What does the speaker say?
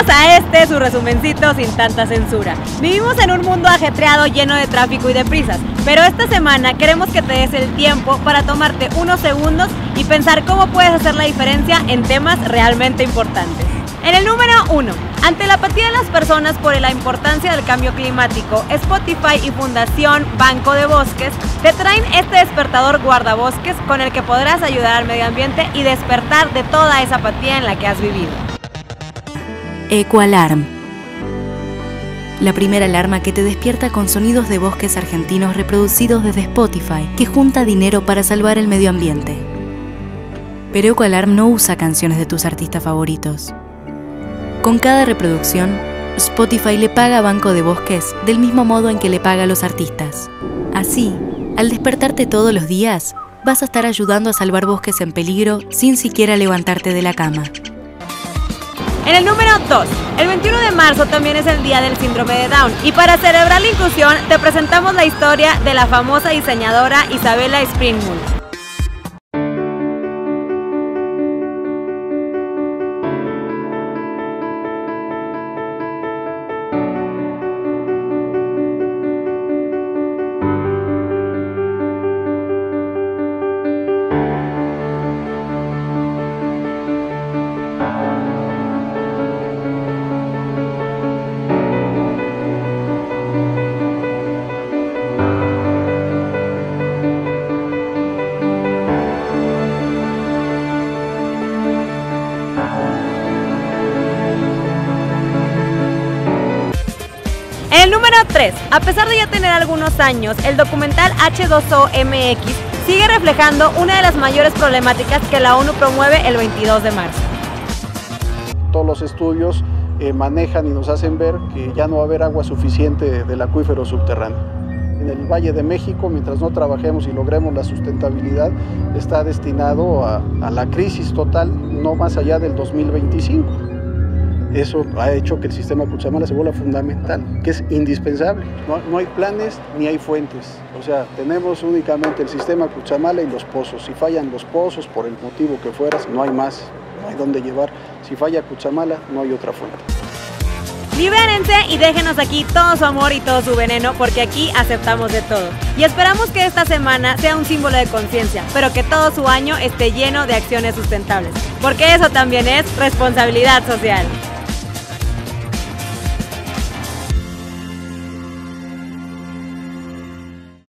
a este, su resumencito sin tanta censura. Vivimos en un mundo ajetreado lleno de tráfico y de prisas, pero esta semana queremos que te des el tiempo para tomarte unos segundos y pensar cómo puedes hacer la diferencia en temas realmente importantes. En el número 1, ante la apatía de las personas por la importancia del cambio climático, Spotify y Fundación Banco de Bosques te traen este despertador guardabosques con el que podrás ayudar al medio ambiente y despertar de toda esa apatía en la que has vivido. EcoAlarm. La primera alarma que te despierta con sonidos de bosques argentinos reproducidos desde Spotify, que junta dinero para salvar el medio ambiente. Pero EcoAlarm no usa canciones de tus artistas favoritos. Con cada reproducción, Spotify le paga a Banco de Bosques del mismo modo en que le paga a los artistas. Así, al despertarte todos los días, vas a estar ayudando a salvar bosques en peligro sin siquiera levantarte de la cama. En el número 2, el 21 de marzo también es el día del síndrome de Down y para celebrar la inclusión te presentamos la historia de la famosa diseñadora Isabella Springmull. En el número 3, a pesar de ya tener algunos años, el documental H2O MX sigue reflejando una de las mayores problemáticas que la ONU promueve el 22 de marzo. Todos los estudios manejan y nos hacen ver que ya no va a haber agua suficiente del acuífero subterráneo. En el Valle de México, mientras no trabajemos y logremos la sustentabilidad, está destinado a la crisis total no más allá del 2025. Eso ha hecho que el sistema Cuchamala se vuelva fundamental, que es indispensable. No hay planes ni hay fuentes. O sea, tenemos únicamente el sistema Cuchamala y los pozos. Si fallan los pozos, por el motivo que fueras, no hay más, no hay dónde llevar. Si falla Cuchamala, no hay otra fuente. Libérense y déjenos aquí todo su amor y todo su veneno, porque aquí aceptamos de todo. Y esperamos que esta semana sea un símbolo de conciencia, pero que todo su año esté lleno de acciones sustentables, porque eso también es responsabilidad social.